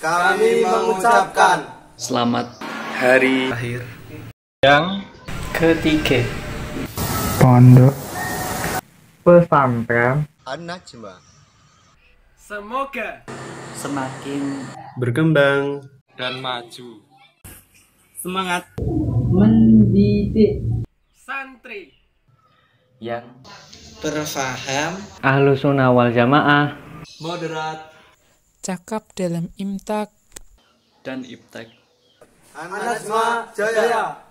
kami mengucapkan selamat hari lahir yang ketiga. Pondok Pesantren An-Najma Semoga semakin berkembang dan maju. Semangat mendidik santri yang berfaham, Ahlussunnah wal Jamaah, moderat cakap dalam imtak dan iptek. An-Najma Jaya.